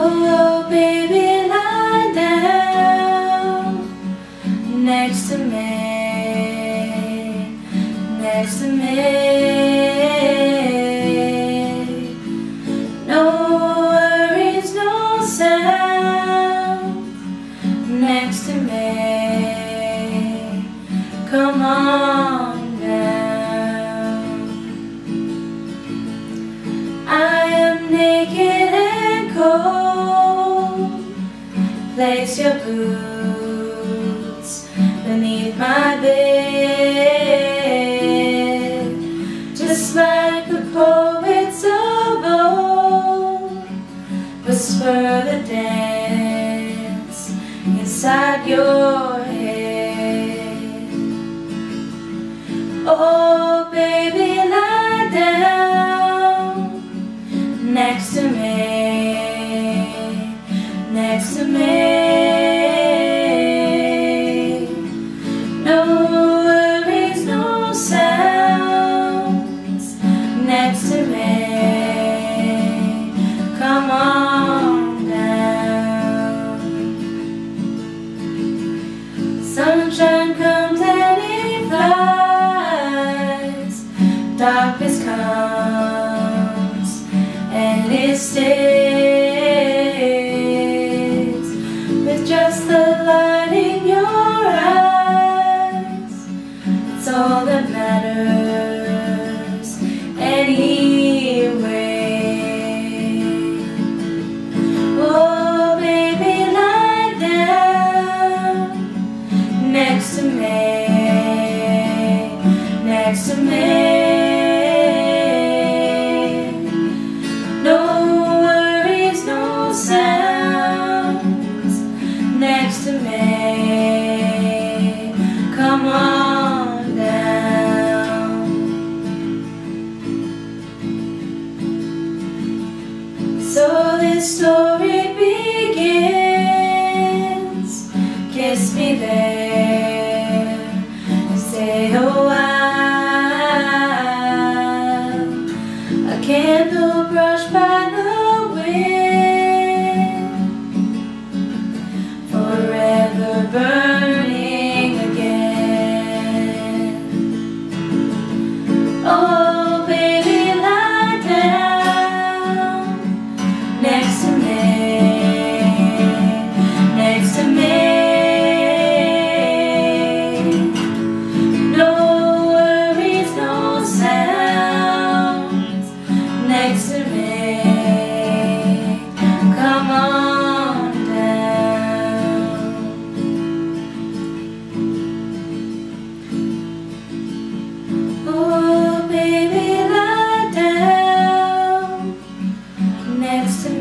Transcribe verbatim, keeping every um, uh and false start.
Oh, baby, lie down next to me, next to me. No worries, no sound next to me. Come on down. I am naked and cold. Place your boots beneath my bed, just like the poets of old. Whisper the dance inside your head. Oh, baby, lie down next to me, next to me. No worries, no sounds next to me. Come on down. Sunshine comes and it flies, darkness comes and it stays, with just the light in your eyes. It's all that matters anyway. Oh, baby, lie down next to me, next to me. No worries, no sounds next to me. Come on down. So this story begins. Kiss me there, stay a while. A candle brushed by the wind, forever burning again. Oh, baby, lie down next to me, next to me. No worries, no sounds next to me. Come on down. Oh, baby, lie down next to me.